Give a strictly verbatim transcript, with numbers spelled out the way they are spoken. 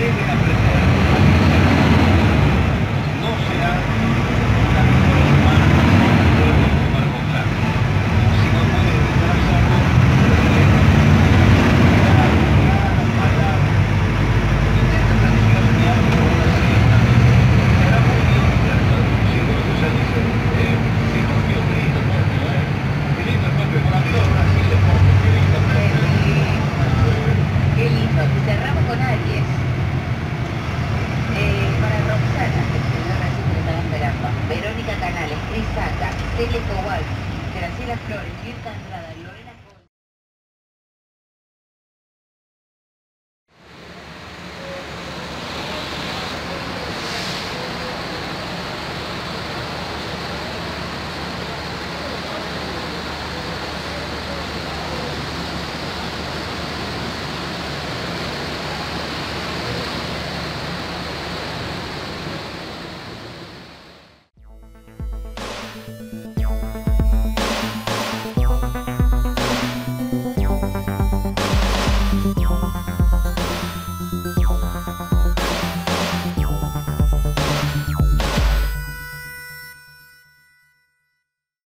deben aprender a no será la mejor humana que puede tomar contacto. Si no puede evitar hacerlo, intenta transicionar por una siesta. Será muy bien interactuar con los hijos, o sea, dice, eh, sí, porque qué lindo, Tokio, eh. Qué lindo el Tokio, con amigos de Brasil, de Tokio, qué lindo. Qué lindo. Cerramos con Aries. Eh, para Roxana, que el señor Brasil que lo están esperando. Verónica Canales, Cris Saca, Celia Cobal, Graciela Flores, Mirta Andrade.